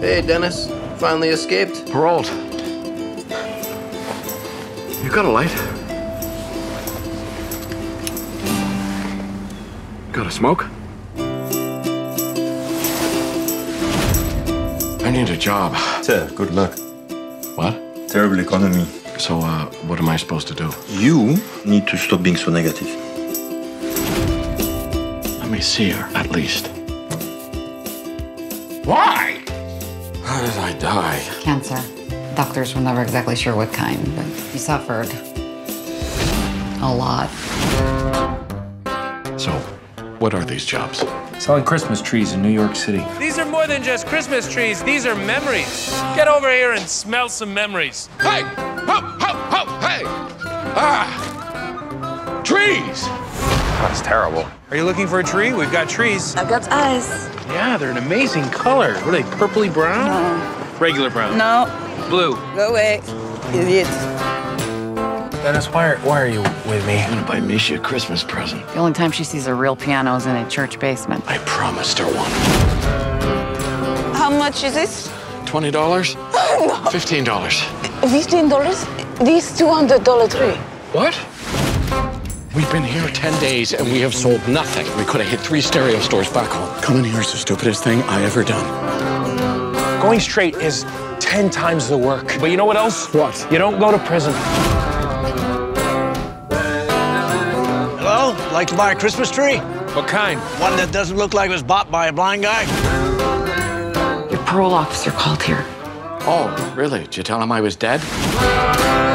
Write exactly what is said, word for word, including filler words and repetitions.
Hey, Dennis. Finally escaped. Paroled. You got a light? Got a smoke? I need a job. Sir, good luck. What? Terrible economy. So, uh, what am I supposed to do? You need to stop being so negative. Let me see her, at least. Why? How did I die? Cancer. Doctors were never exactly sure what kind, but he suffered a lot. So, what are these jobs? Selling Christmas trees in New York City. These are more than just Christmas trees. These are memories. Get over here and smell some memories. Hey! Ho, ho, ho, hey! Ah! Trees! That's terrible. Are you looking for a tree? We've got trees. I've got eyes. Yeah, they're an amazing color. What are they, purpley brown? No. Regular brown? No. Blue. Go away, idiot. Dennis, why are, why are you with me? I'm gonna buy Misha a Christmas present. The only time she sees a real piano is in a church basement. I promised her one. How much is this? Twenty dollars? No. Fifteen dollars. Fifteen dollars? This two hundred dollar tree. What? We've been here ten days and we have sold nothing. We could have hit three stereo stores back home. Coming here is the stupidest thing I ever done. Going straight is ten times the work. But you know what else? What? You don't go to prison. Hello? Like to buy a Christmas tree? What kind? One that doesn't look like it was bought by a blind guy? Your parole officer called here. Oh, really? Did you tell him I was dead?